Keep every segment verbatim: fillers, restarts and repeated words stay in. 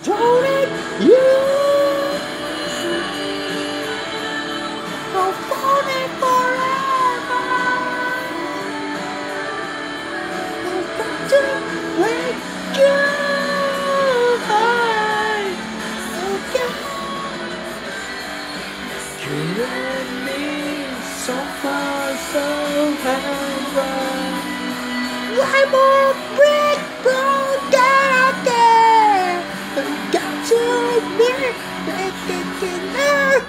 Don't it you? I'll fall it forever. I've got to let you high. Okay. You and me, so far, so high. One more brick broken again. I've got to admit that it's enough.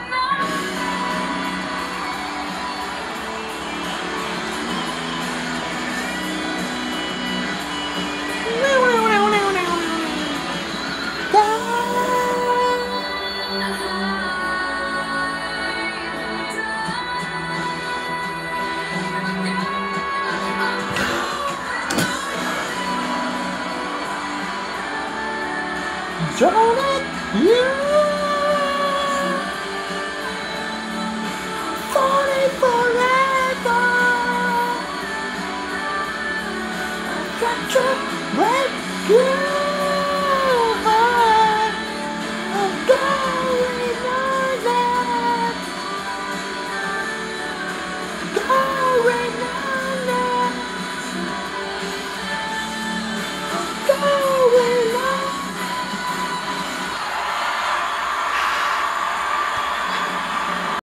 Don't it you? Falling forever. I've got to break you.